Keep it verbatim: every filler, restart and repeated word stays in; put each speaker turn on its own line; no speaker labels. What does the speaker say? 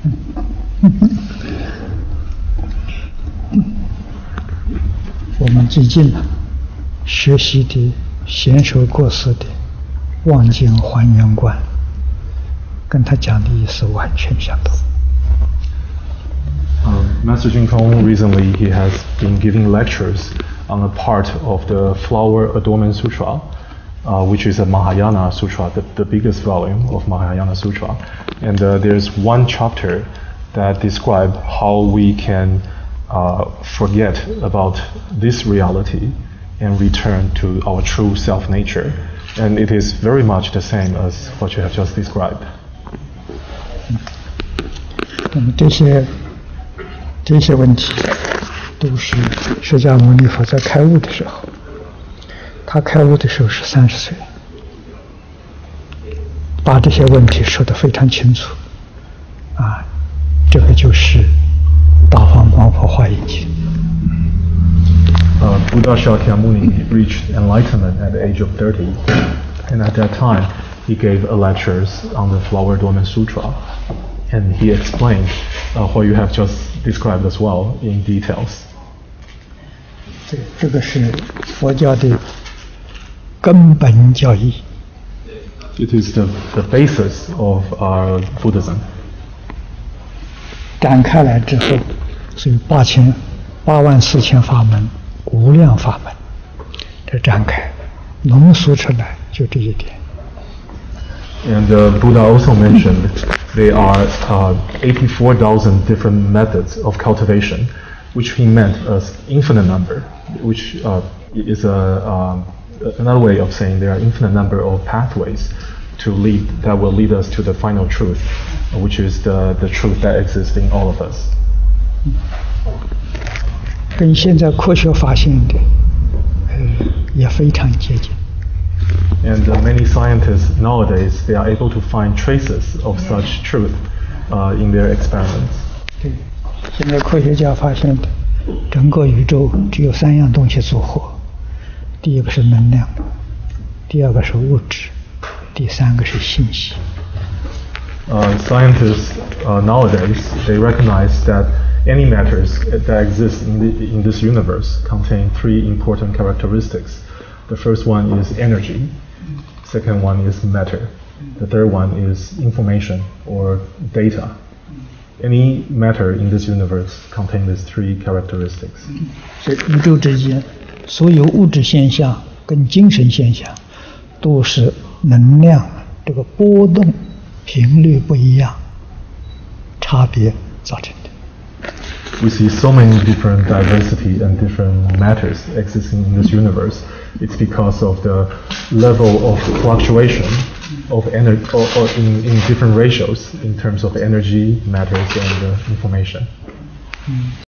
我们最近呢学习的贤首过世的《望经还原观》，跟他讲的意思完全相同。
Um, Master Jin Tong recently he has been giving lectures on a part of the Flower Adornment Sutra, uh, which is a Mahayana Sutra, the, the biggest volume of Mahayana Sutra. And uh, there's one chapter that describes how we can uh, forget about this reality and return to our true self-nature. And it is very much the same as what you have just described.
那么这些这些问题都是释迦牟尼佛在开悟的时候，他开悟的时候是三十岁，把这些问题说得非常清楚，啊，这个就是《大方广佛华严经》。
Uh, Buddha Shakyamuni reached enlightenment at the age of thirty, and at that time he gave a lectures on the Flower Adornment Sutra, and he explained uh, what you have just described as well in details.
这这个是佛教的根本教义。
It is the, the basis of our Buddhism.
展开来之后，所以八千八万四千法门，无量法门，这展开浓缩出来就这一点。
And uh, Buddha also mentioned there are uh, eighty-four thousand different methods of cultivation, which he meant as infinite number, which uh, is a, um, another way of saying there are infinite number of pathways to lead that will lead us to the final truth, which is the, the truth that exists in all of us.
跟现在科学发现的，呃，也非常接近。
And uh, many scientists nowadays they are able to find traces of such truth uh, in their experiments.
对，现在科学家发现的，整个宇宙只有三样东西组合，第一个是能量，第二个是物质，第三个是信息。
Uh, scientists uh, nowadays they recognize that any matters that exist in, the, in this universe contain three important characteristics. The first one is energy, second one is matter, the third one is information or data. Any matter in this universe contains these three characteristics.
所以宇宙之间所有物质现象跟精神现象都是能量这个波动频率不一样差别造成的。
We see so many different diversity and different matters existing in this universe. It's because of the level of fluctuation of energy or, or in, in different ratios in terms of energy, matters, and uh, information.